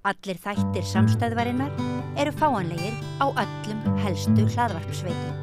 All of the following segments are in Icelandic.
Allir þættir samstæðvarinnar eru fáanlegir á öllum helstu hlaðvarpsveitum.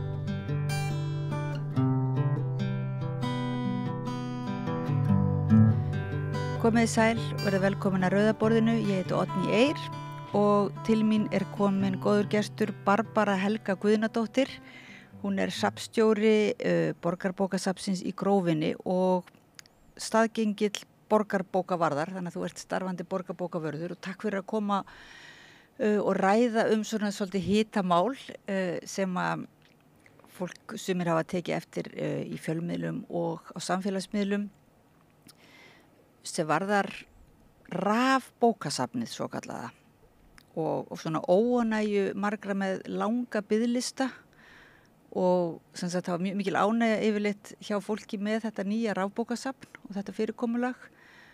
Komið sæl, verið velkomin að Rauðaborðinu, ég heiti Oddný Eir og til mín er komin góður gestur Barbara Helga Guðnadóttir. Hún er safnstjóri Borgarbókasafnsins í Grófinni og staðgengill borgarbókavarðar, þannig að þú ert starfandi borgarbókavörður og takk fyrir að koma og ræða svona svolítið hitamál sem að fólk sumir hafa tekið eftir í fjölmiðlum og á samfélagsmiðlum sem varðar rafbókasafnið svo kallaða og svona óánægju margra með langa biðlista og sem sagt það var mjög mikil ánægja yfirleitt hjá fólki með þetta nýja rafbókasafn og þetta fyrirkomulag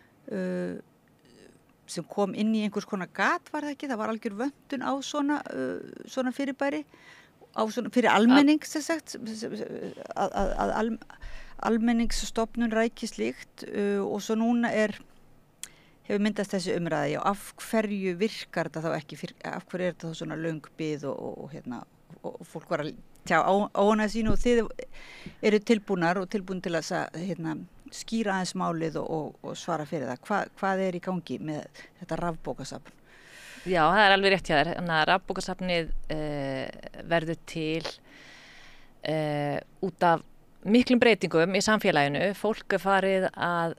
sem kom inn í einhvers konar gat var það ekki, það var algjör vöntun á svona fyrirbæri á svona fyrir almenning sem sagt að almenningsstofnun ræki slíkt og svo núna hefur myndast þessi umræði og af hverju virkar þetta þá ekki, af hverju er þetta þá svona löng bið og fólk var að tjá óánægju sínu og þið eru tilbúnar og tilbúin til að skýra aðeins málið og svara fyrir það. Hvað er í gangi með þetta rafbókasafn? Já, það er alveg rétt hjá þér. Þannig að rafbókasafnið verður til út af miklum breytingum í samfélaginu. Fólk er farið að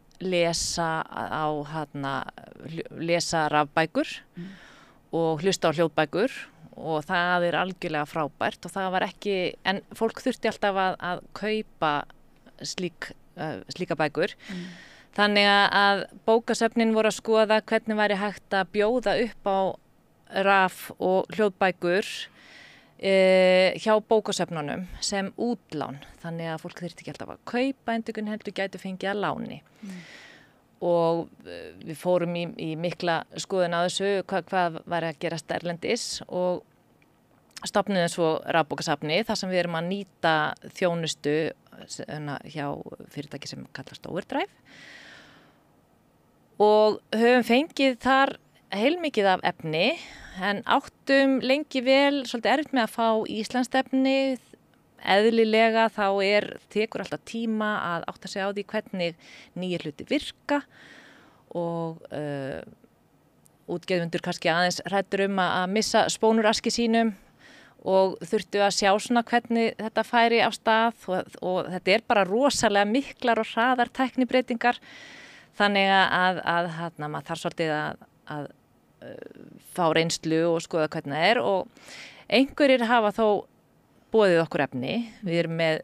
lesa rafbækur og hlusta á hljóðbækur og það er algjörlega frábært og það var ekki, en fólk þurfti alltaf að kaupa slíka bækur. Þannig að bókasöfnin voru að skoða hvernig væri hægt að bjóða upp á raf og hljóðbækur hjá bókasöfnunum sem útlán. Þannig að fólk þurfti ekki alltaf að kaupa endurkun heldur gætu fengið að láni. Og við fórum í mikla skoðun á þessu hvað væri að gerast erlendis og stofnuðum svo rafbókasafni þar sem við erum að nýta þjónustu hjá fyrirtæki sem kallast Overdrive og höfum fengið þar heilmikið af efni en áttum lengi vel svolítið erfitt með að fá íslenskt efni. Eðlilega þá tekur alltaf tíma að átta sig á því hvernig nýjir hluti virka og útgefundur kannski aðeins hræddur að missa spónuraski sínum og þurftu að sjá svona hvernig þetta færi á stað og þetta er bara rosalega miklar og hraðar tæknibreytingar þannig að maður þarf svolítið að fá reynslu og skoða hvernig það er og einhverjir hafa þó boðið okkur efni. Við erum með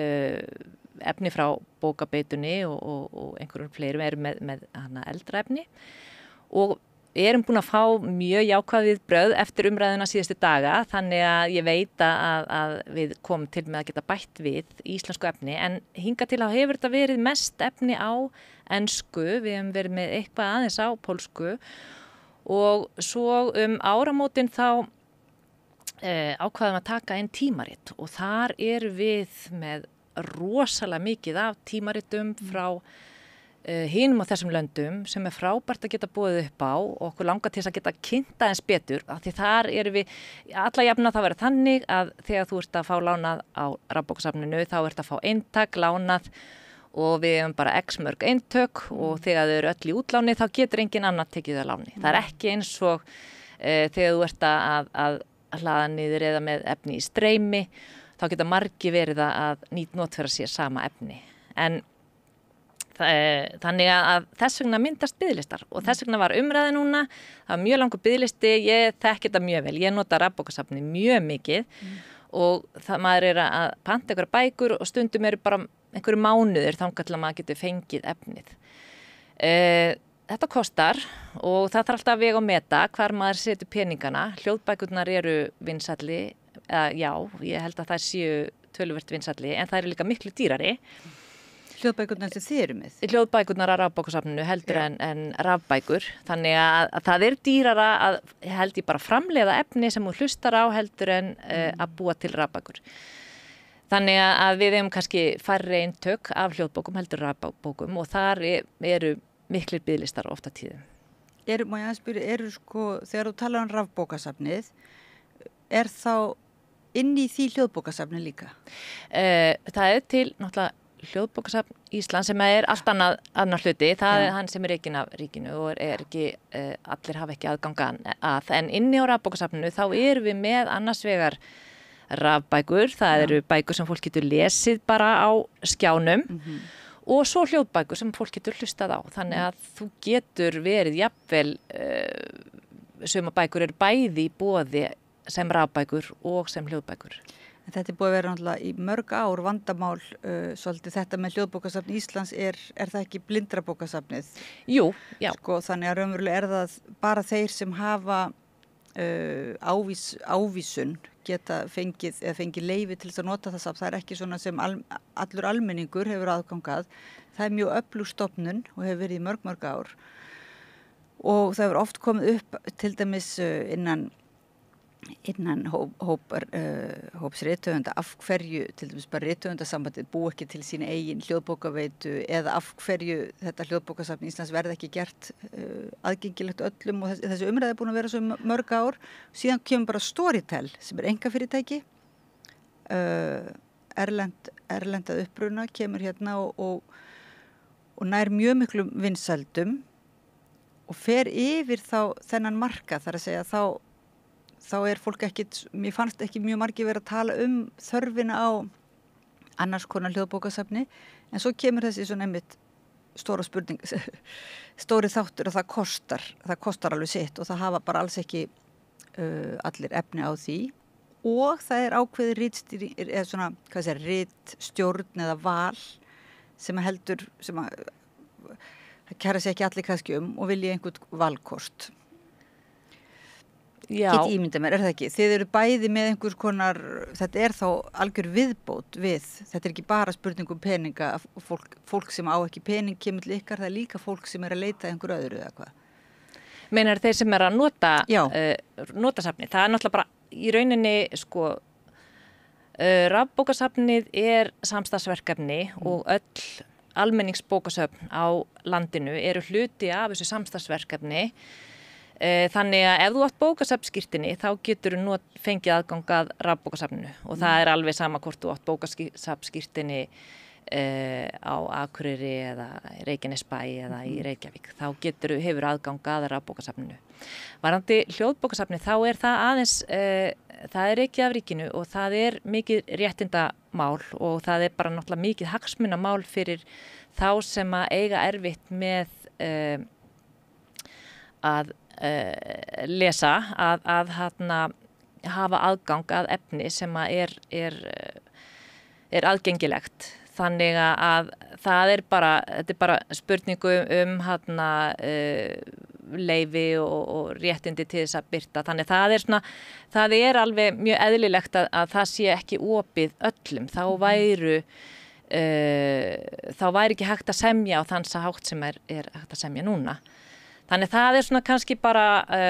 efni frá bókabeitunni og einhverjum fleirum erum með eldra efni og við erum búin að fá mjög jákvæð viðbrögð eftir umræðuna síðustu daga þannig að ég veit að við komum til með að geta bætt við íslensku efni en hingað til að hefur þetta verið mest efni á ensku, við hefum verið með eitthvað aðeins á pólsku og svo áramótin þá ákvaðum að taka inn tímarit og þar erum við með rosalega mikið af tímaritum frá hinum á þessum löndum sem frábært að geta boðið upp á og okkur langar til að geta kynnt aðeins betur af því þar erum við alla jafna það verið þannig að þegar þú ert að fá lánað á rafbókasafninu þá ert að fá eintak lánað og við hefum bara x mörg eintök og þegar þau eru öll í útláni þá getur engin annar tekið það láni. Það er ekki eins og þegar þú ert að hlaða niður eða með efni í streymi þá geta margi verið að notfæra sér sama efni en þannig að þess vegna myndast biðlistar og þess vegna var umræða núna, það var mjög langur biðlisti, ég þekki þetta mjög vel, ég nota rafbókasafni mjög mikið og maður er að panta einhverja bækur og stundum eru bara einhverju mánuðir þangað til að maður getur fengið efnið. Þetta kostar og það þarf alltaf að vega og meta hvar maður setur peningana, hljóðbækurnar eru vinsælli, já, ég held að það séu töluvert vinsælli en það eru líka miklu dýrari. Hljóðbækurnar sem þið eru með? Hljóðbækurnar á rafbókasafninu heldur en rafbækur. Þannig að það er dýrara að held ég bara framleiða efni sem hún hlustar á heldur en að búa til rafbækur. Þannig að við hefum kannski færri eintök af hljóðbókum heldur rafbókum og þar eru miklir biðlistar ofta tíðum. má ég aðeins spyrja, sko, þegar þú talar rafbókasafnið, þá inn í því hljóðbókasafni líka? Það til náttúrulega hljóðbókasafn Íslands sem allt annar hluti, það hann sem rekinn af ríkinu og ekki, allir hafa ekki aðgang að, en inni á rafbókasafninu þá erum við með annars vegar rafbækur, það eru bækur sem fólk getur lesið bara á skjánum og svo hljóðbækur sem fólk getur hlustað á, þannig að þú getur verið jafnvel, suma bækur eru bæði í boði sem rafbækur og sem hljóðbækur. En þetta búið að vera náttúrulega í mörg ár vandamál, svolítið þetta með hljóðbókasafn Íslands, það ekki blindrabókasafnið? Jú, já. Sko, þannig að raunverulega það bara þeir sem hafa ávísun geta fengið leyfi til þess að nota það safn. Það ekki svona sem allur almenningur hefur aðgangað. Það mjög öflug stofnun og hefur verið í mörg ár. Og það hefur oft komið upp til dæmis innan hóps rithöfunda af hverju, til dæmis bara rithöfundasambandið búi ekki til sína eigin hljóðbókaveitu eða af hverju þetta hljóðbókasafn Íslands verði ekki gert aðgengilegt öllum og þessi umræði búin að vera svo mörg ár. Síðan kemur bara Storytel sem einkafyrirtæki, erlendað uppruna, kemur hérna og nær mjög miklum vinsældum og fer yfir þá þennan markað, þar að segja þá fólk mér fannst ekki mjög margir verið að tala þörfina á annars konar hljóðbókasafni, en svo kemur þessi svona einmitt stóri þáttur og það kostar alveg sitt og það hafa bara alls ekki allir efni á því og það ákveðið ritstjórn eða val sem heldur, það kæra sig ekki allir kannski og vilja einhvern valkost. Get ímynda mér, það ekki? Þið eru bæði með einhvers konar, þetta þá algjör viðbót við, þetta ekki bara spurningum peninga, fólk sem á ekki pening kemur til ykkar, það líka fólk sem að leita einhver öðru eða hvað? Meinar þeir sem að nota safnið, það náttúrulega bara í rauninni, sko, rafbókasafnið samstarfsverkefni og öll almenningsbókasöfn á landinu eru hluti af þessu samstarfsverkefni. Þannig að ef þú átt bókasafnskírteini þá getur þú fengið aðgang að rafbókasafninu og það alveg sama hvort þú átt bókasafnskírteini á Akureyri eða Reykjanesbæ eða í Reykjavík, þá hefur aðgang að rafbókasafninu. Varðandi hljóðbókasafni þá það aðeins, það rekið af ríkinu og það mikið réttindamál og það bara náttúrulega mikið hagsmunamál fyrir þá sem að eiga erfitt með að lesa, að hafa aðgang að efni sem að aðgengilegt. Þannig að það þetta bara spurningu leyfi og réttindi til þess að birta. Þannig það alveg mjög eðlilegt að það sé ekki opið öllum. Þá væri ekki hægt að semja á þann hátt sem hægt að semja núna. Þannig það svona kannski bara,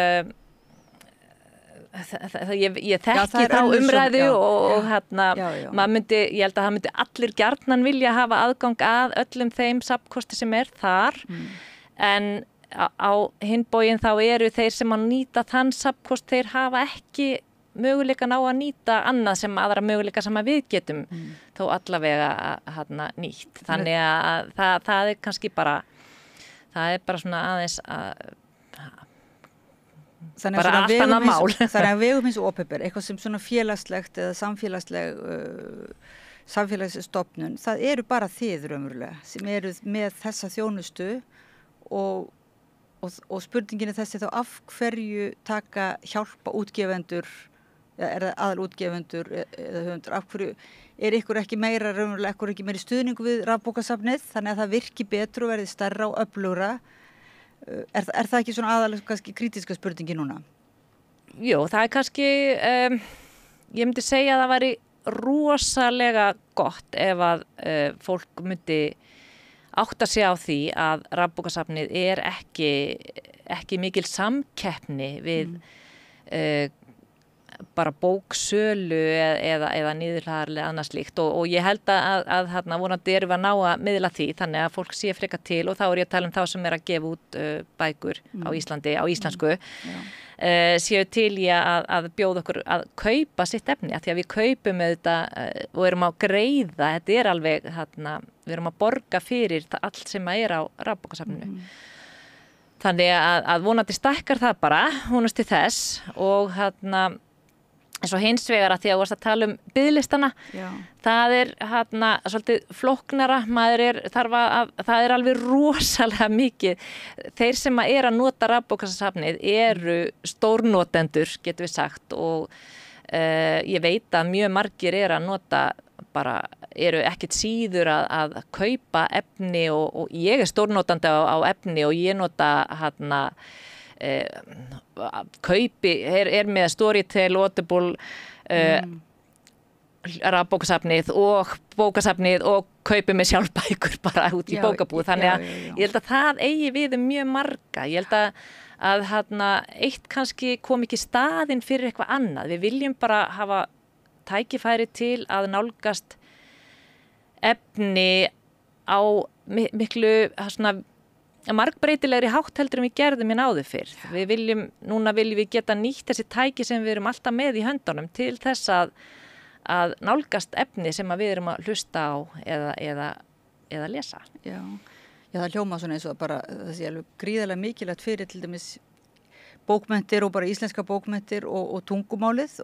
ég þekki þá umræðu og ég held að það myndi allir gjarnan vilja hafa aðgang að öllum þeim safnkosti sem þar, en á hinn bóginn þá eru þeir sem að nýta þann safnkost, þeir hafa ekki möguleikan á að nýta annað sem aðra möguleika sem að við getum þó allavega nýtt. Þannig að það kannski bara, það bara svona aðeins bara allt annað mál. Þannig að vegum eins og opinber, eitthvað sem svona félagslegt eða samfélagsstofnun, það eru bara þið raunverulega sem eru með þessa þjónustu og spurningin þessi þá af hverju hjálpa útgefendur, eða aðalútgefendur eða höfundur, af hverju ykkur ekki meira raunverulega, ykkur ekki meiri stuðningu við rafbókasafnið, þannig að það virki betur og verði stærra og öflugra. Það ekki svona aðalega kannski krítiska spurningi núna? Jú, það kannski, ég myndi segja að það væri rosalega gott ef að fólk myndi átta sig á því að rafbókasafnið ekki mikil samkeppni við bara bóksölu eða niðurhlaðarlega annars slíkt og ég held að vonandi erum við að ná að miðla því þannig að fólk sé frekar til og þá ég að tala um þá sem að gefa út bækur á Íslandi, á íslensku séu til í að bjóða okkur að kaupa sitt efni, því að við kaupum auðvitað og erum að greiða, þetta alveg við erum að borga fyrir allt sem að á rafbókasafninu. Þannig að vonandi stækkar það bara, vonast til þess og eins og hins vegar að því að þú varst að tala biðlistana, það svolítið flóknara, það alveg rosalega mikið. Þeir sem að nota rafbókasafnið eru stórnotendur, getum við sagt, og ég veit að mjög margir að nota bara, eru ekkert síður að kaupa efni og ég stórnotandi á efni og ég nota kaupi, með Storytel, Audible, rafbókasafnið og bókasafnið og kaupi með sjálf bækur bara út í bókabúð. Þannig að ég held að það eigi við mjög marga. Ég held að eitt kannski kom ekki staðinn fyrir eitthvað annað. Við viljum bara hafa tækifæri til að nálgast efni á miklu margbreytilegri hátt heldur við gerðum áður fyrr. Núna viljum við geta nýtt þessi tæki sem við erum alltaf með í höndunum til þess að nálgast efni sem við erum að hlusta á eða lesa. Já, það hljóma svona eins og bara það sé alveg gríðarlega mikilvægt fyrir til dæmis bókmenntir og bara íslenska bókmenntir og tungumálið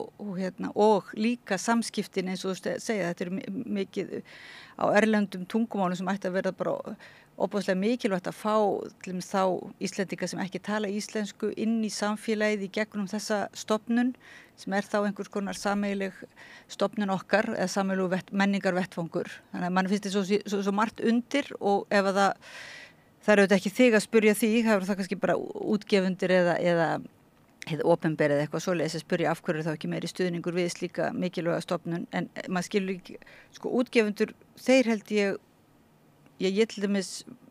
og líka samskiptin eins og þú segja, þetta mikið á erlendum tungumálum sem ætti að vera bara óbúðslega mikilvægt að fá til dæmis þá Íslendinga sem ekki tala íslensku inn í samfélagið í gegnum þessa stofnun sem þá einhvers konar sameiginleg stofnun okkar eða sameiginleg menningarvettfangur. Þannig að mann finnst þetta svo margt undir og ef það auðvitað ekki þig að spyrja því, það eru það kannski bara útgefundir eða opinberið eitthvað svoleiðis að spyrja af hverju þá ekki meiri stuðningur við slíka mikilvæga stofnun, en maður skilur ekki, útgefundur, þeir held ég til dæmis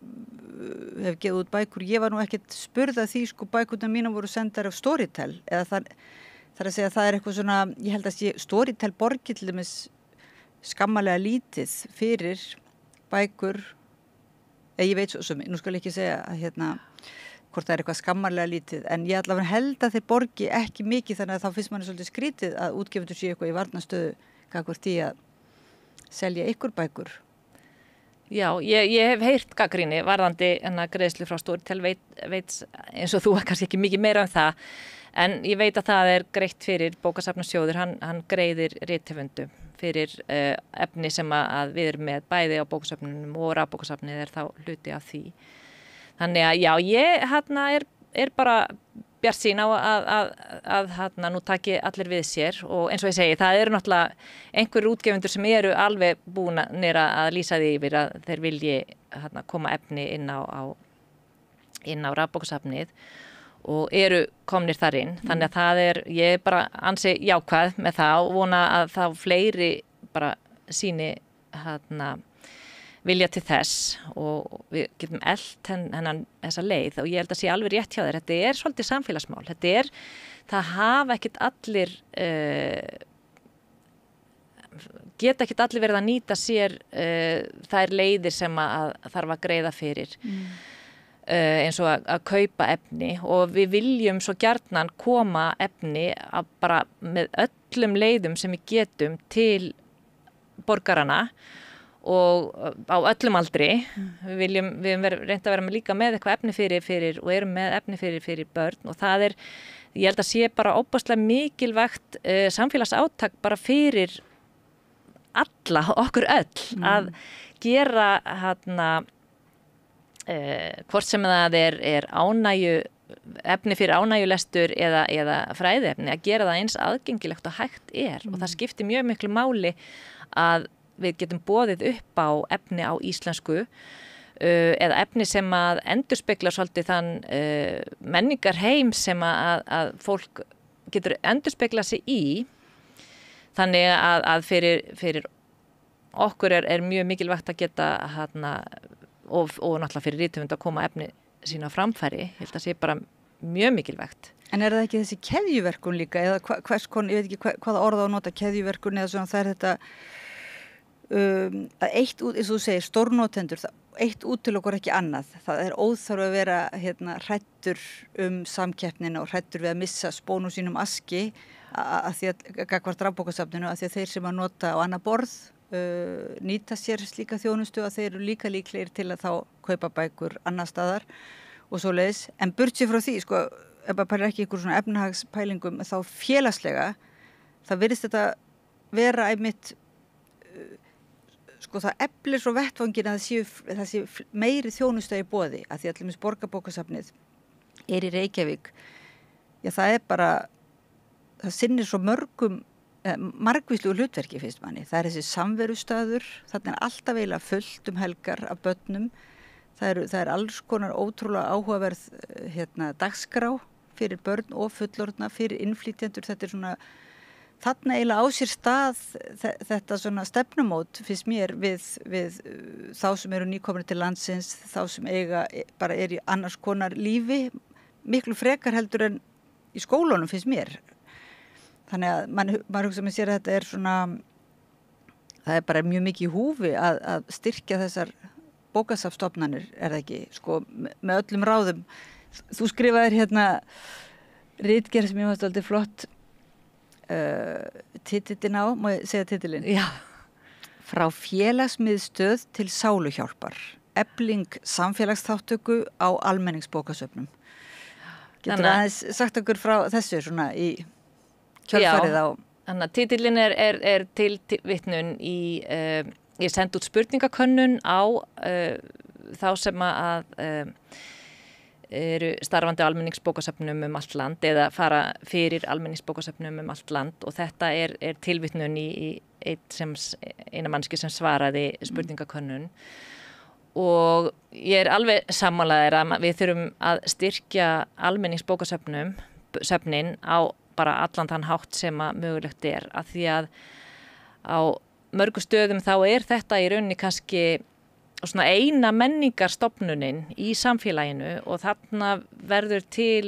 hef gefið út bækur, ég var nú ekkert spurða því, bækurnar mína voru sendar af Storytel, eða það að segja það eitthvað svona, ég held að Storytel borgi til dæmis skammalega lítið fyrir bækur. Ég veit svo, nú skal ég ekki segja að hvort það eitthvað skammarlega lítið, en ég allavega held að þeir borgi ekki mikið, þannig að þá finnst manni svolítið skrítið að útgefundur sé eitthvað í varnastöðu gagnvart því að selja ykkur bækur. Já, ég hef heyrt gagnrýni varðandi greiðslu frá Storytel, veit eins og þú kannski ekki mikið meira það, en ég veit að það greitt fyrir bókasafnasjóður, hann greiðir rithöfundum fyrir efni sem að við erum með bæði á bókasafnunum og rafbókasafnið þá hluti af því. Þannig að já, ég er bara bjartsýn á að nú taki allir við sér og eins og ég segi, það eru náttúrulega einhverjir útgefundur sem eru alveg búnir að lýsa því yfir að þeir vilji koma efni inn á rafbókasafnið og eru komnir þar inn. Þannig að það ég bara ansi jákvæð með það og vona að þá fleiri bara sýni vilja til þess og við getum elt þessa leið og ég held að sé alveg rétt hjá þér. Þetta svolítið samfélagsmál. Það hafa ekkert allir geta ekkert allir verið að nýta sér þær leiðir sem að þarf að greiða fyrir. Eins og að kaupa efni og við viljum svo gjarnan koma efni bara með öllum leiðum sem við getum til borgarana og á öllum aldri. Við höfum reynt að vera líka með eitthvað efni fyrir og erum með efni fyrir börn og það ég held að sé bara óbúslega mikilvægt samfélagsátak bara fyrir alla, okkur öll að gera hvort sem það efni fyrir ánægjulestur eða fræðiefni, að gera það eins aðgengilegt og hægt og það skiptir mjög miklu máli að við getum boðið upp á efni á íslensku eða efni sem að endurspeglar svolítið þann menningarheim sem að fólk getur endurspeglað sig í. Þannig að fyrir okkur mjög mikilvægt að geta og náttúrulega fyrir rithöfund að koma efni sína á framfæri. Ég held að sé bara mjög mikilvægt. En það ekki þessi keðjuverkun líka eða hvers kon, ég veit ekki hvaða orða á að nota keðjuverkun eða svona, það þetta að eitt út, eins og þú segir, stórnotendur, eitt út til okkur ekki annað. Það óþarf að vera hræddur samkeppnina og hræddur við að missa spónu sínum aski að því að gagnvart rafbókasafninu, að því að þeir sem að nota á annað borð nýta sér slíka þjónustu að þeir eru líka líklegir til að þá kaupa bækur annar staðar og svoleiðis. En burt sér frá því, sko, ef maður pælir ekki ykkur svona efnahagspælingum, þá félagslega, það virðist þetta vera einmitt, sko það eflir svo vettvangin að það sé meiri þjónusta í boði, að því allir Borgarbókasafnið í Reykjavík, já það bara, það sinnir svo margvíslegu hlutverki finnst manni. Það þessi samverustaður, þarna alltaf eiginlega fullt helgar af börnum, það er alls konar ótrúlega áhugaverð dagskrá fyrir börn og fullorðna, fyrir innflytjendur, þetta svona, þarna eiginlega á sér stað þetta svona stefnumót finnst mér við þá sem eru nýkomnir til landsins, þá sem bara í annars konar lífi, miklu frekar heldur en í skólunum finnst mér. Þannig að maður hugsa með sér að þetta svona, það bara mjög mikið í húfi að styrkja þessar bókasafnsstofnanir, það ekki, sko, með öllum ráðum. Þú skrifaðir ritgerð sem ég fannst aldrei flott titillinn á, má ég segja titillinn? Já. Frá félagsmiðstöð til sáluhjálpar, efling samfélagsþáttöku á almenningsbókasöfnum. Getur aðeins sagt okkur frá þessu svona í kjölfarið á? Þannig að titillinn er til vitnun í, ég sendi út spurningakönnun á þá sem að eru starfandi á almenningsbókasöfnum allt land eða fara fyrir almenningsbókasöfnum allt land og þetta er tilvitnun í eina mannski sem svaraði spurningakönnun og ég alveg sammálaðir að við þurfum að styrkja almenningsbókasöfnin á bara allan þann hátt sem að mögulegt að því að á mörgu stöðum þá þetta í rauninni kannski svona eina menningarstofnunin í samfélaginu og þarna verður til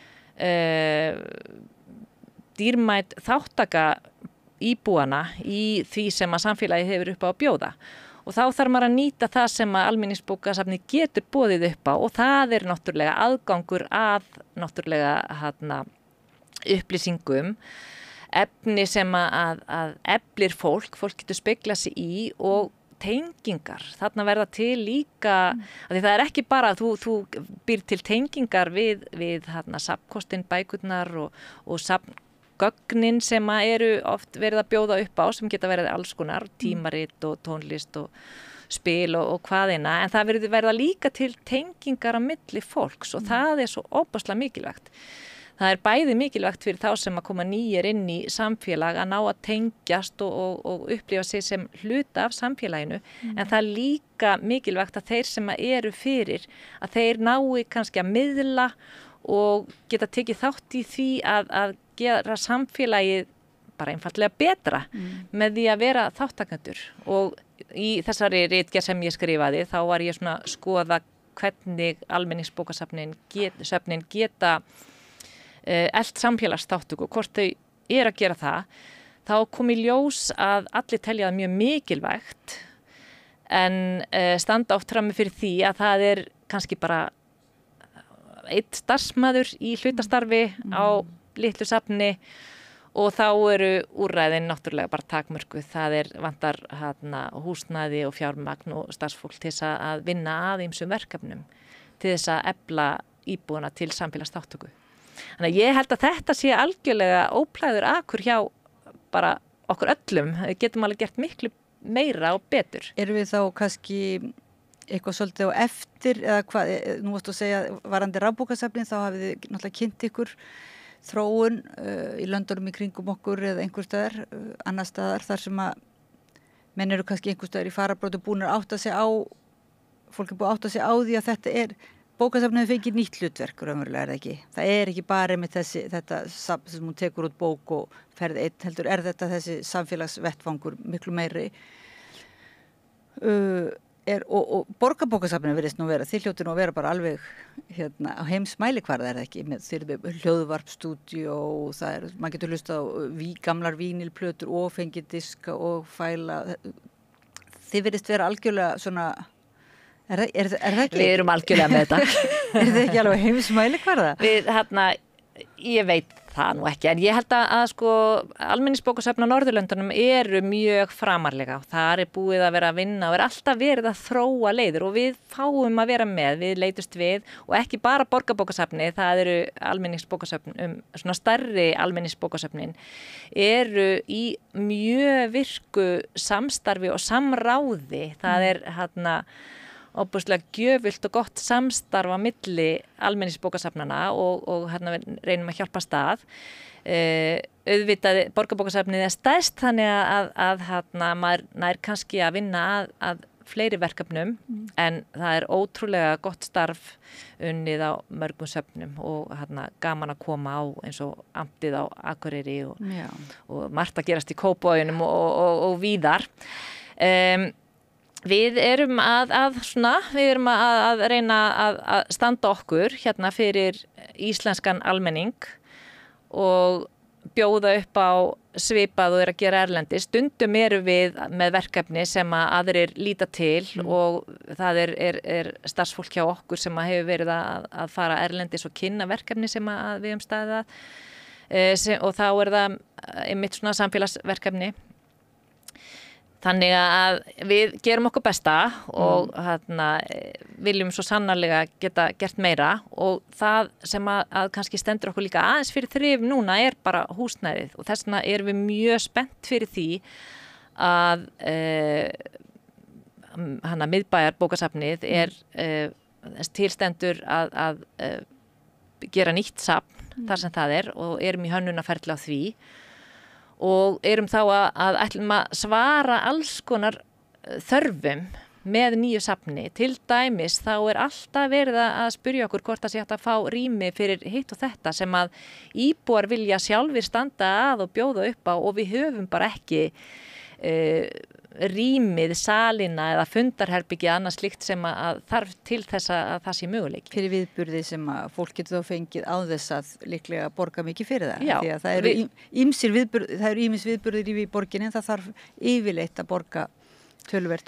dýrmæt þáttaka íbúana í því sem að samfélagi hefur upp á að bjóða og þá þarf maður að nýta það sem að almenningsbókasafni getur boðið upp á og það náttúrulega aðgangur að náttúrulega upplýsingum, efni sem að eflir fólk getur speglað sig í og tengingar, þarna verða til líka, því það ekki bara að þú býr til tengingar við safnkostin, bækurnar og safngögnin sem eru oft verið að bjóða upp á sem geta verið alls konar, tímarit og tónlist og spil og hvaðina, en það verða líka til tengingar á milli fólks og það svo óbáslega mikilvægt. Það bæði mikilvægt fyrir þá sem að koma nýjir inn í samfélag að ná að tengjast og upplifa sig sem hluta af samfélaginu en það líka mikilvægt að þeir sem eru fyrir að þeir nái kannski að miðla og geta tekið þátt í því að gera samfélagið bara einfaldlega betra með því að vera þáttakendur og í þessari ritgerð sem ég skrifaði þá var ég svona að skoða hvernig almenningsbókasöfnin geta elt samfélagsþáttöku, hvort þau að gera það, þá kom í ljós að allir telja það mjög mikilvægt en standa oft frammi fyrir því að það kannski bara einn starfsmaður í hlutastarfi á litlu safni og þá eru úrræðin náttúrulega bara takmörkuð, það vantar húsnæði og fjármagn og starfsfólk til þess að vinna að ýmsum verkefnum til þess að efla íbúana til samfélagsþáttöku. Þannig að ég held að þetta sé algjörlega óplæður akur hjá bara okkur öllum. Við getum alveg gert miklu meira og betur. Erum við þá kannski eitthvað svolítið á eftir eða hvað, nú varstu að segja varandi rafbókasafnin, þá hafið þið náttúrulega kynnt ykkur þróun í löndunum í kringum okkur eða einhver staðar, annar staðar þar sem að menn eru kannski einhver staðar í fararbróti búin að átta sig á, fólk búið að átta sig á því að þetta bókasafnið fengið nýtt hlutverk, raunverulega ekki. Það ekki bara með þetta safn sem hún tekur út bók og ferð einn, heldur þetta þessi samfélagsvettvangur miklu meiri. og borgarbókasafninu virðist nú vera, þið hljótu nú að vera bara alveg á heimsmælikvarða það ekki, þið eru með hljóðvarpstúdíó og það maður getur hlustað á gamlar vínilplötur og fengið diska og fæla, þið virðist vera algjörlega svona, er það ekki? Við erum algjörlega með þetta. Er það ekki alveg heimsmælikvarða? Ég veit það nú ekki, en ég held að sko almenningsbókasöfn á Norðurlöndunum eru mjög framarlega og þar búið að vera að vinna og alltaf verið að þróa leiðir og við fáum að vera með, við leitust við og ekki bara borgarbókasöfni, það eru almenningsbókasöfn, svona stærri almenningsbókasöfnin eru í mjög virku samstarfi og samráði, það óbúslega gjöfult og gott samstarf á milli almenningsbókasafnana og við reynum að hjálpa stað. Auðvitað borgarbókasafnið stærst þannig að maður nær kannski að vinna að fleiri verkefnum en það ótrúlega gott starf unnið á mörgum söfnum og gaman að koma á eins og amtið á Akureyri og margt að gerast í Kópavoginum og víðar. Við erum að reyna að standa okkur fyrir íslenskan almenning og bjóða upp á svipað og að gera erlendis. Stundum erum við með verkefni sem aðrir líta til og það er starfsfólk hjá okkur sem hefur verið að fara erlendis og kynna verkefni sem við höfum staðið að og þá það einmitt svona samfélagsverkefni. Þannig að við gerum okkur besta og viljum svo sannarlega geta gert meira og það sem að kannski stendur okkur líka aðeins fyrir þrif núna bara húsnæðið og þess vegna erum við mjög spennt fyrir því að miðbæjarbókasafnið tilstendur að gera nýtt safn þar sem það og erum í hönnunarferli á því. Og erum þá að ætlum að svara alls konar þörfum með nýju safni. Til dæmis þá alltaf verið að spyrja okkur hvort það sé hægt að fá rými fyrir hitt og þetta sem að íbúar vilja sjálfir standa að og bjóða upp á og við höfum bara ekki rýmið, salina eða fundarherbyggið annað slíkt sem að þarf til þess að það sé möguleiki. Fyrir viðburði sem að fólk getur þá fengið á þess að líklega borga mikið fyrir það. Já, því að það eru ýmis viðburðir í borginni en það þarf yfirleitt að borga töluvert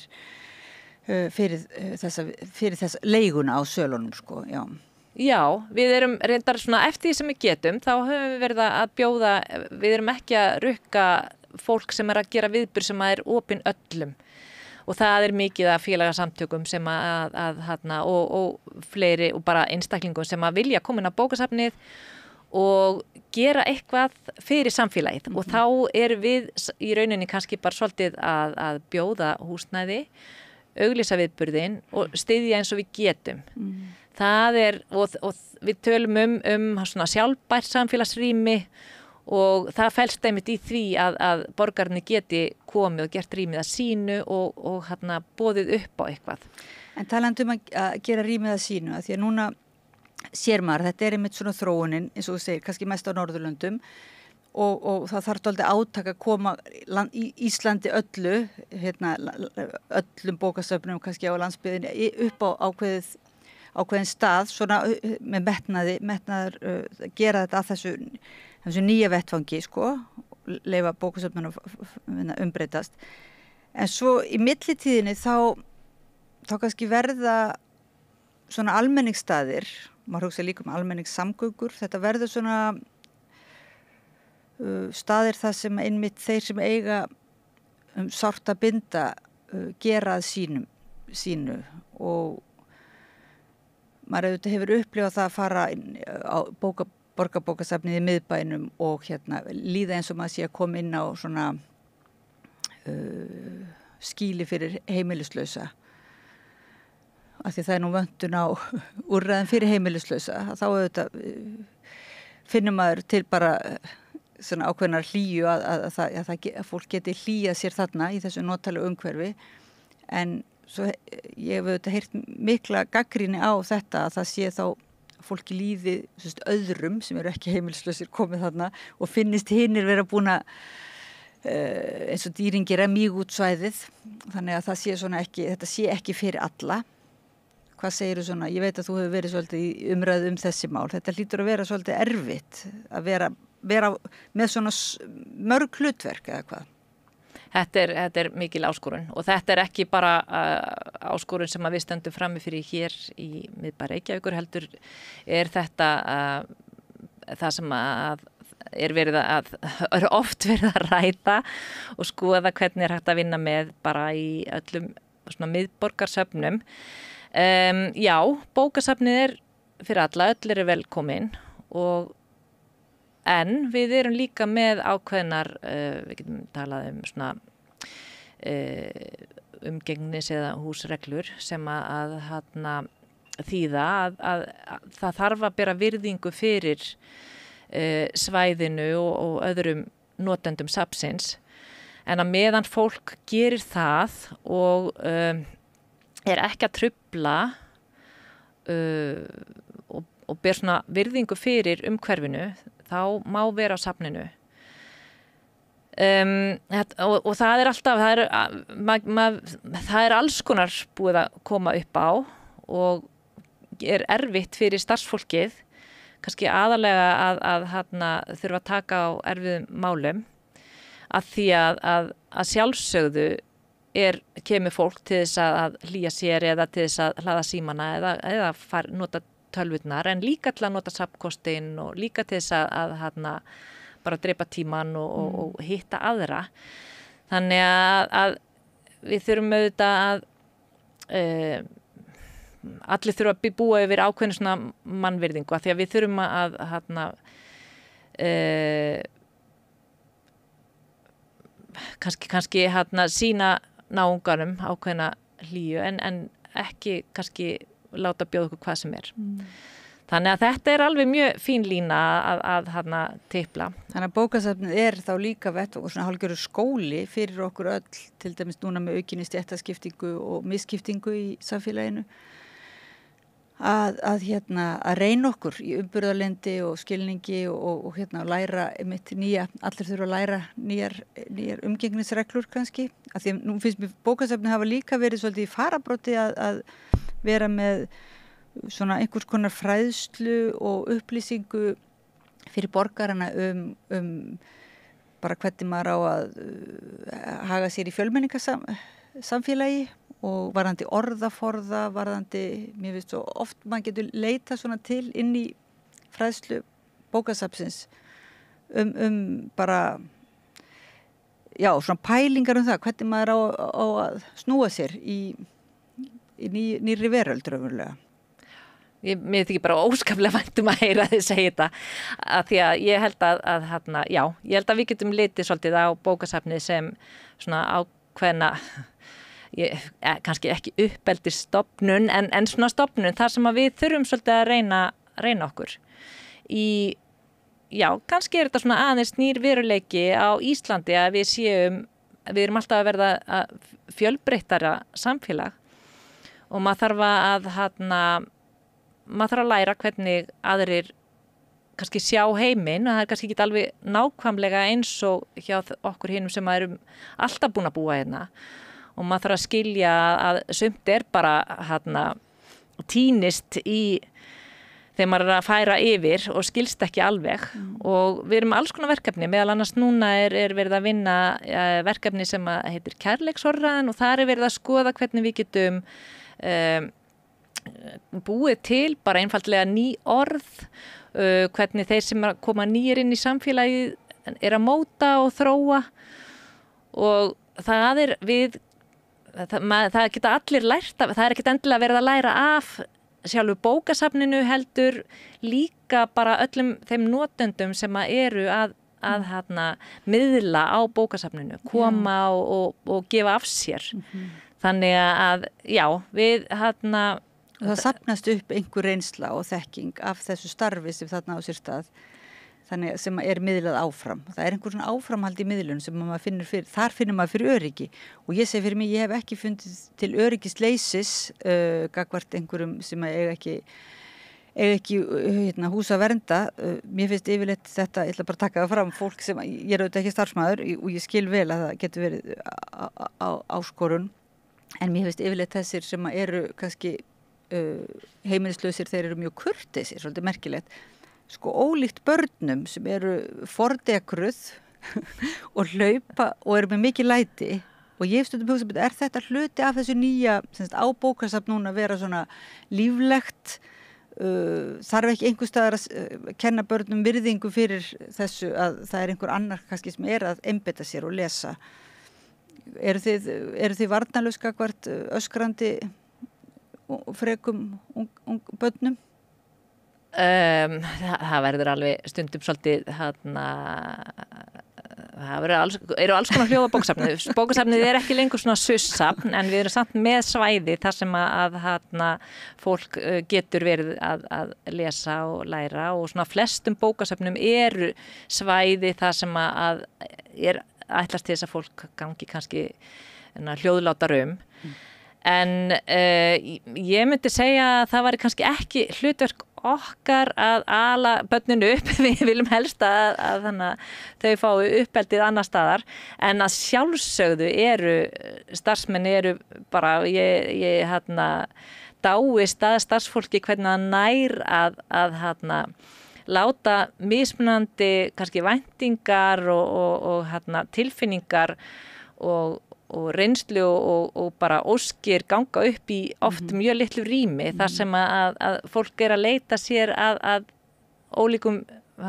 fyrir þessa leiguna á sölunum sko, já. Já, við erum reyndar svona eftir því sem við getum, þá höfum við verið að bjóða, við erum ekki að rukka fólk sem að gera viðburð sem opin öllum og það mikið af félagasamtökum sem og fleiri og bara einstaklingum sem að vilja koma inn á bókasafnið og gera eitthvað fyrir samfélagið og þá erum við í rauninni kannski bara svolítið að bjóða húsnæði, auglýsa viðburðin og styðja eins og við getum. Það og við tölum svona sjálfbært samfélagsrými og það felst einmitt í því að borgarnir geti komið og gert rýmið að sínu og boðið upp á eitthvað. En talandi að gera rýmið að sínu, að því að núna sér maður, þetta einmitt svona þróunin, eins og þú segir, kannski mest á Norðurlöndum og það þarf dálítið átak að koma í Íslandi öllu, öllum bókasöfnum kannski á landsbyggðinni upp á ákveðin stað, svona með metnaður gera þetta að þessu nýja vettfangi sko, leyfa bókasöfnum að umbreytast. En svo í millitíðinni þá kannski verða svona almenningsstaðir, maður hugsa líka almenningssamgöngur, þetta verður svona staðir það sem einmitt þeir sem eiga sárt að binda gera að sínu og maður auðvitað hefur upplifað það að fara á borgarbókasafnið í miðbænum og líða eins og maður sé að koma inn á svona skýli fyrir heimilislausa af því það er nú vöntun á úrræðum fyrir heimilislausa þá auðvitað finnum maður til bara svona ákveðnar hlýju að fólk geti hlýjað sér þarna í þessu notalegu umhverfi en svo ég hef auðvitað heyrt mikla gagnrýni á þetta að það sé þá fólki líði öðrum sem eru ekki heimilislausir komið þarna og finnist hinir vera búin að eins og dýrin gera mjög út svæðið, þannig að það sé svona ekki, þetta sé ekki fyrir alla. Hvað segirðu svona? Ég veit að þú hefur verið svolítið í umræðu þessi mál. Þetta hlýtur að vera svolítið erfitt að vera með svona mörg hlutverk eða hvað? Þetta er mikil áskorun og þetta er ekki bara áskorun sem við stöndum frammi fyrir hér í miðbæ Reykjavíkur, heldur er þetta það sem er oft verið að ræða og skoða hvernig er hægt að vinna með bara í öllum svona miðborgarsöfnum. Já, bókasafnið er fyrir alla, öll eru velkomin en við erum líka með ákveðnar, við getum talað svona umgengnis eða húsreglur sem að þýða að það þarf að bera virðingu fyrir svæðinu og öðrum notendum safnsins, en að meðan fólk gerir það og er ekki að trufla og ber svona virðingu fyrir umhverfinu, þá má vera á safninu. Og það er alltaf, það er alls konar búið að koma upp á og er erfitt fyrir starfsfólkið, kannski aðalega að þurfa að taka á erfiðum málum, að því að sjálfsögðu kemur fólk til þess að hlýja sér eða til þess að hlaða símana eða nota tölvurnar, en líka til að nota safnkostinn og líka til þess að bara dreipa tíman og hitta aðra. Þannig að við þurfum auðvitað að allir þurfa að búa yfir ákveðinu svona mannvirðingu, af því að við þurfum að kannski sína náunganum ákveðina hlýju en ekki kannski láta bjóða okkur hvað sem er. Þannig að þetta er alveg mjög fín lína að tipla. Þannig að bókasafnið er þá líka vettvang og svona hálfgerður skóli fyrir okkur öll, til dæmis núna með aukinni stéttaskiptingu og misskiptingu í samfélaginu, að reyna okkur í umburðarlyndi og skilningi og læra einmitt allir þurfa að læra nýjar umgengnisreglur kannski. Af því nú finnst mér bókasafnið hafa líka verið svolítið í farabroddi að vera með svona einhvers konar fræðslu og upplýsingu fyrir borgarana bara hvernig maður á að haga sér í fjölmenningarsamfélagi og varðandi orðaforða, mér finnst svo oft maður getur leita svona til inn í fræðslu bókasafnsins bara, já, svona pælingar það, hvernig maður á að snúa sér í nýrri veröld raunverulega. Mér þykir bara óskaplega vænt að heyra þið segja þetta, að því að ég held ég held að við getum litið svolítið á bókasafnið sem svona ákveðna, kannski ekki uppeldisstofnun, en svona stofnun þar sem að við þurfum svolítið að reyna okkur. Kannski er þetta svona aðeins nýr veruleiki á Íslandi að við erum alltaf að verða fjölbreyttara samfélag og maður þarf að læra hvernig aðrir kannski sjá heiminn, og það er kannski ekki alveg nákvæmlega eins og hjá okkur hinum sem erum alltaf búin að búa hérna, og maður þarf að skilja að sumt er bara týnist í þegar maður er að færa yfir og skilst ekki alveg. Og við erum alls konar verkefni, meðal annars núna er verið að vinna verkefni sem heitir Kærleiksorðræðan, og þar er verið að skoða hvernig við getum búið til bara einfaldlega ný orð, hvernig þeir sem koma nýir inn í samfélagið er að móta og þróa, og það geta allir lært af, það er ekkert endilega verið að læra af sjálfu bókasafninu, heldur líka bara öllum þeim notendum sem eru að miðla á bókasafninu, koma og gefa af sér. Þannig að við það safnast upp einhver reynsla og þekking af þessu starfi sem þarna á sér stað, þannig sem er miðlað áfram. Það er einhver svona áframhald í miðlun sem maður finnur fyrir, þar finnur maður fyrir öryggi, og ég segi fyrir mig, ég hef ekki fundið til öryggisleysis gagnvart einhverjum sem eiga eiga ekki hús að vernda. Mér finnst yfirleitt þetta, ég ætla bara að taka það fram, fólk sem, ég auðvitað ekki starfsmaður og ég skil vel að það getur verið áskorun, en mér finnst yfirleitt þessir sem eru kannski heimilislausir, þeir eru mjög kurteisir, svolítið merkilegt. Sko ólíkt börnum sem eru fordekruð og hlaupa og eru með mikið læti. Og ég stundum hugsa, þetta hluti af þessu nýja á bókasafn núna að vera svona líflegt, þarf ekki einhvers staðar að kenna börnum virðingu fyrir þessu að það einhver annar kannski sem að einbeita sér og lesa. Eru þið varnarlaus gagnvart öskrandi og frekum börnum? Það verður alveg stundum svolítið það eru alls konar hljóð á bókasafnið. Bókasafnið ekki lengur svona sussafn, en við erum samt með svæði þar sem að fólk getur verið að lesa og læra, og svona flestum bókasafnum eru svæði þar sem að ætlast til þess að fólk gangi kannski hljóðlátar En ég myndi segja að það væri kannski ekki hlutverk okkar að ala börninu upp. Við viljum helst að þau fái uppeldið annar staðar, en að sjálfsögðu starfsmenn eru bara, ég dáist að starfsfólki hvernig það nær að láta mismunandi kannski væntingar og tilfinningar og reynslu og bara óskir ganga upp í oft mjög litlu rými, þar sem að fólk að leita sér að ólíkum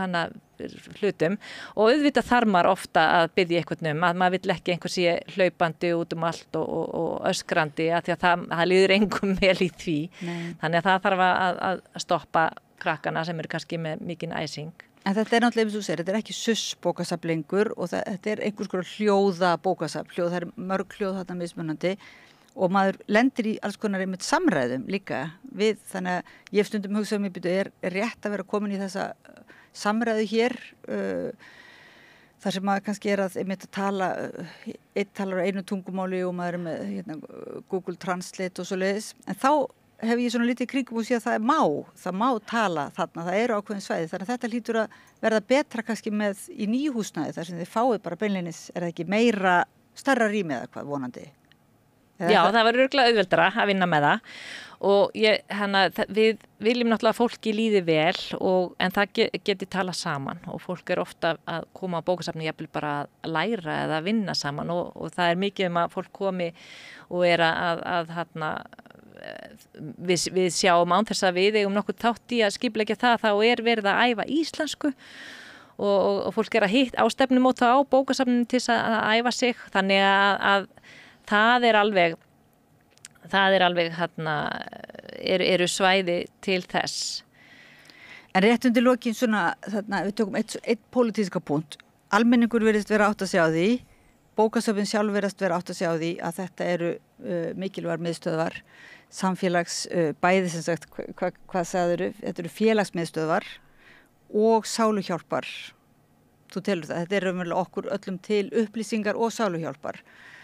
hlutum, og auðvitað þarf maður ofta að biðja einhvern að maður vill ekki einhver sé hlaupandi út allt og öskrandi, að því að það líður engum vel í því. Þannig að það þarf að stoppa krakkana sem eru kannski með mikinn æsing. En þetta náttúrulega, eins og þú segir, þetta ekki bókasafn lengur, og þetta einhvers konar hljóða bókasafn, það mörg hljóð þarna mismunandi, og maður lendir í alls konar einmitt samræðum líka við, þannig að ég stundum hugsa mér rétt að vera komin í þessa samræðu hér, þar sem maður kannski að einmitt að tala, einn talar á einu tungumáli og maður með Google Translate og svoleiðis, en þá hef ég svona lítið kringum og sé að það má tala þarna, það eru ákveðin svæði, þannig að þetta hlýtur að verða betra kannski með í nýhúsnæði, þar sem þið fáið bara beinleinis, það ekki meira stærra rými eða hvað vonandi? Já, það var örugglega auðveldara að vinna með það, og við viljum náttúrulega að fólki líði vel, en það geti talað saman, og fólk ofta að koma á bókasafni jafnvel bara að læra eða að vinna saman, og það mikið að fólk komi og við sjáum án þess að við eigum nokkuð þátt í að skipuleggja það, þá verið að æfa íslensku og fólk að hitta á stefnumót á bókasafninu til að æfa sig, þannig að það er alveg eru svæði til þess. En rétt undir lokin svona, við tökum eitt pólitíska punkt, almenningur virðist vera átt að sjá því, bókasöfin sjálf virðast vera átt að sjá því að þetta eru mikilvægar miðstöðvar samfélags, bæði sem sagt, hvað sagðirðu, þetta eru félagsmiðstöðvar og sáluhjálpar. Þú telur það, þetta er raunverulega okkur öllum til upplýsingar og sáluhjálpar.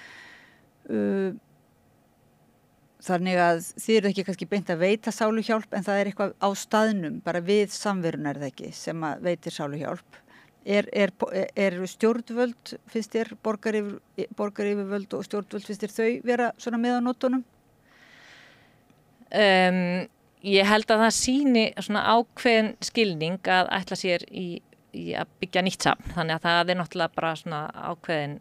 Þannig að þið eru ekki kannski beint að veita sáluhjálp, en það eitthvað á staðnum, bara við samverun það ekki, sem að veitir sáluhjálp. Er stjórnvöld, finnst þér, borgaryfirvöld og stjórnvöld, finnst þér þau vera svona með á nótunum? Ég held að það sýni svona ákveðin skilning að ætla sér í að byggja nýtt safn, þannig að það náttúrulega bara svona ákveðin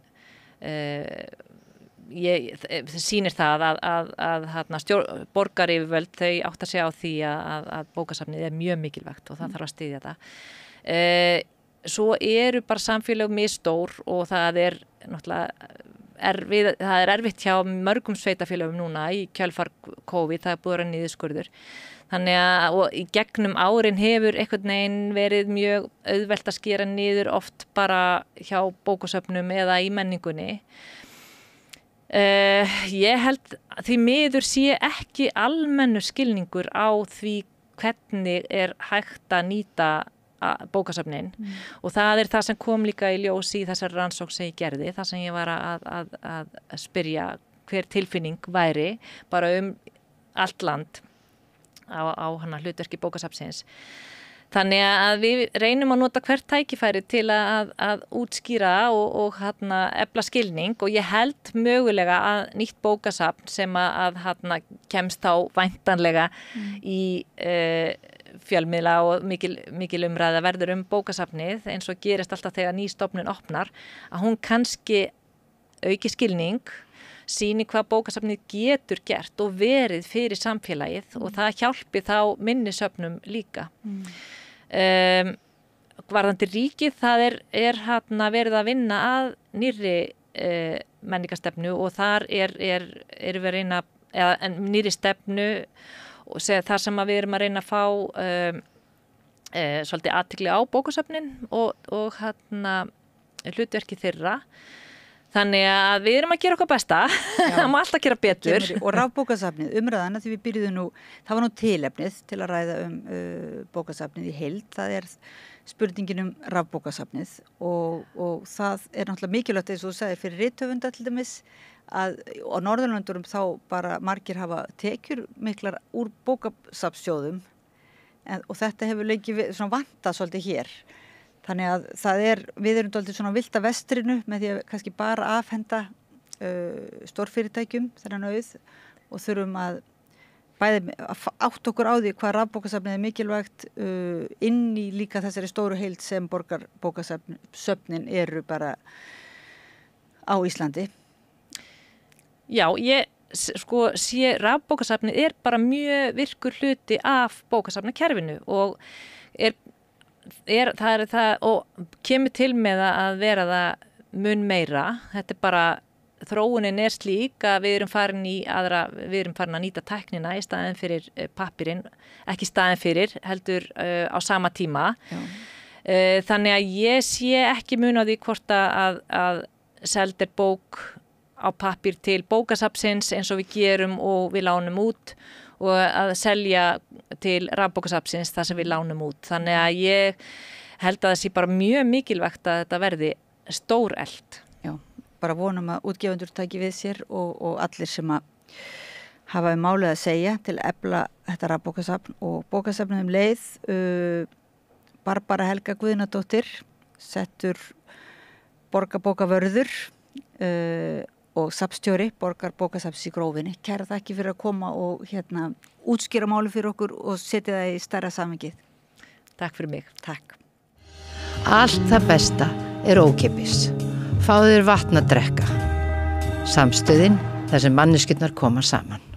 sýnir það að borgaryfirvöld, þau átta sig á því að bókasafnið mjög mikilvægt og það þarf að styðja það. Svo eru bara samfélög misstór og það náttúrulega það erfitt hjá mörgum sveitafélögum núna í kjölfar COVID, það búið að vera niðurskurður. Þannig að í gegnum árin hefur einhvern veginn verið mjög auðvelt að skera niður oft bara hjá bókasöfnum eða í menningunni. Ég held því miður sé ekki almennur skilningur á því hvernig hægt að nýta bókasöfnin og það það sem kom líka í ljós í þessari rannsókn sem ég gerði, þar sem ég var að spyrja hver tilfinning væri bara allt land á hana hlutverki bókasafnsins. Þannig að við reynum að nota hvert tækifæri til að útskýra og efla skilning og ég held mögulega að nýtt bókasafn sem að kemst þá væntanlega í fjölmiðla og mikil umræða verður bókasafnið eins og gerist alltaf þegar ný stofnun opnar, að hún kannski auki skilning, sýni hvað bókasafnið getur gert og verið fyrir samfélagið og það hjálpi þá minnisöfnum líka. Varðandi ríkið, það er verið að vinna að nýrri menningarstefnu og þar er við að reyna, nýrri stefnu og þar sem við erum að reyna að fá svolítið athygli á bókasafnin og hlutverki þeirra. Þannig að við erum að gera okkar besta, það má alltaf gera betur. Og rafbókasafnið, umræðana því við byrjuðum nú, það var nú tilefnið til að ræða bókasafnið í heild, það er spurningin rafbókasafnið og það er náttúrulega mikilvægt eins og þú sagðir fyrir rithöfunda til dæmis að á Norðurlöndurum þá bara margir hafa tekjur miklar úr bókasafnssjóðum og þetta hefur lengi vantað svolítið hér. Þannig að við erum dálítið svona vilt af vestrinu með því að kannski bara afhenda stórfyrirtækjum þennan auð og þurfum að bæði átt okkur á því hvað rafbókasafnið er mikilvægt inn í líka þessari stóru heild sem borgarbókasöfnin eru bara á Íslandi. Já, ég sé rafbókasafnið er bara mjög virkur hluti af bókasafnakerfinu og það og kemur til með að vera það mun meira. Þetta er bara, þróunin er slík að við erum farin að nýta tæknina í staðinn fyrir pappírinn, ekki staðinn fyrir, heldur á sama tíma. Þannig að ég sé ekki mun á því hvort að seld er bók á pappír til bókasafnsins eins og við gerum og við lánum út og að selja til rafbókasafnsins þar sem við lánum út. Þannig að ég held að það sé bara mjög mikilvægt að þetta verði stóreflt. Já, bara vonum að útgefundur taki við sér og allir sem að hafa málið að segja til að efla þetta rafbókasafn og bókasafnum leið. Barbara Helga Guðnadóttir, settur borgarbókavörður og safnstjóri Borgarbókasafns í Grófinni. Kæra þakki fyrir að koma og útskýra máli fyrir okkur og setja það í stærra samhengið. Takk fyrir mig. Takk. Allt það besta er ókeypis. Fáðu þér vatn að drekka. Samstöðin þar sem manneskjurnar koma saman.